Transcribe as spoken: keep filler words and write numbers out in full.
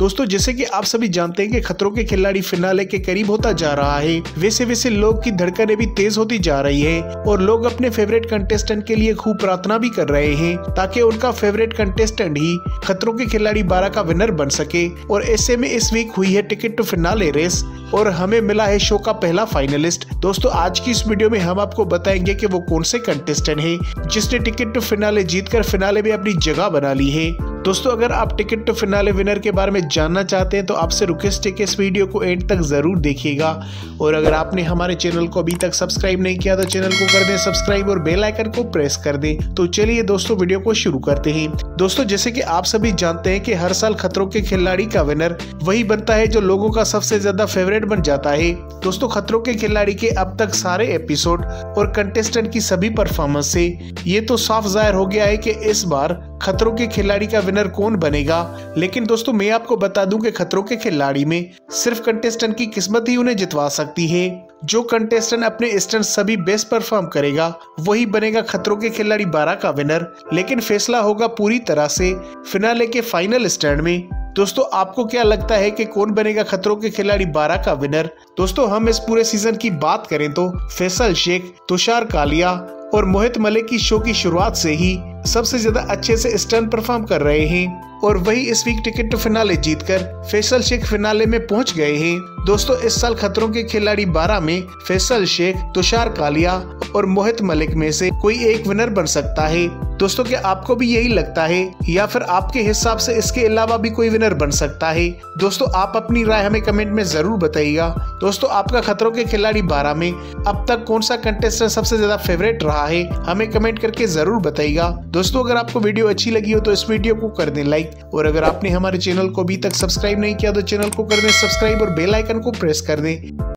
दोस्तों जैसे कि आप सभी जानते हैं कि खतरों के खिलाड़ी फिनाले के करीब होता जा रहा है, वैसे वैसे लोग की धड़कनें भी तेज होती जा रही है और लोग अपने फेवरेट कंटेस्टेंट के लिए खूब प्रार्थना भी कर रहे हैं ताकि उनका फेवरेट कंटेस्टेंट ही खतरों के खिलाड़ी बारह का विनर बन सके। और ऐसे में इस वीक हुई है टिकट टू फिनाले रेस और हमें मिला है शो का पहला फाइनलिस्ट। दोस्तों आज की इस वीडियो में हम आपको बताएंगे कि वो कौन से कंटेस्टेंट है जिसने टिकट टू फिनाले जीतकर फिनाले में अपनी जगह बना ली है। दोस्तों अगर आप टिकट टू फिनाले विनर के बारे में जानना चाहते हैं तो आपसे रिक्वेस्ट है कि इस वीडियो को एंड तक जरूर देखिएगा और अगर आपने हमारे चैनल को अभी तक सब्सक्राइब नहीं किया तो चैनल को कर दें सब्सक्राइब और बेल आइकन को प्रेस कर दें। तो चलिए दोस्तों वीडियो को शुरू करते हैं। दोस्तों जैसे कि आप सभी जानते हैं कि हर साल खतरों के खिलाड़ी का विनर वही बनता है जो लोगों का सबसे ज्यादा फेवरेट बन जाता है। दोस्तों खतरों के खिलाड़ी के अब तक सारे एपिसोड और कंटेस्टेंट की सभी परफॉर्मेंस से ये तो साफ जाहिर हो गया है कि इस बार खतरों के खिलाड़ी का विनर कौन बनेगा। लेकिन दोस्तों मैं आपको बता दूं कि खतरों के खिलाड़ी में सिर्फ कंटेस्टेंट की किस्मत ही उन्हें जितवा सकती है। जो कंटेस्टेंट अपने स्टंट सभी बेस्ट परफॉर्म करेगा वही बनेगा खतरों के खिलाड़ी बारह का विनर। लेकिन फैसला होगा पूरी तरह से फिनाले के फाइनल स्टैंड में। दोस्तों आपको क्या लगता है कि कौन बनेगा खतरों के खिलाड़ी बारह का विनर? दोस्तों हम इस पूरे सीजन की बात करें तो फैसल शेख, तुषार कालिया और मोहित मलिक की शो की शुरुआत से ही सबसे ज्यादा अच्छे से स्टंट परफॉर्म कर रहे हैं और वही इस वीक टिकट टू फिनाले जीतकर फैसल शेख फिनाले में पहुंच गए हैं। दोस्तों इस साल खतरों के खिलाड़ी बारह में फैसल शेख, तुषार कालिया और मोहित मलिक में से कोई एक विनर बन सकता है। दोस्तों क्या आपको भी यही लगता है या फिर आपके हिसाब से इसके अलावा भी कोई विनर बन सकता है? दोस्तों आप अपनी राय हमें कमेंट में जरूर बताइएगा। दोस्तों आपका खतरों के खिलाड़ी बारह में अब तक कौन सा कंटेस्टेंट सबसे ज्यादा फेवरेट रहा है हमें कमेंट करके जरूर बताइएगा। दोस्तों अगर आपको वीडियो अच्छी लगी हो तो इस वीडियो को कर दें लाइक और अगर आपने हमारे चैनल को अभी तक सब्सक्राइब नहीं किया तो चैनल को कर दें सब्सक्राइब और बेल आइकन को प्रेस कर दें।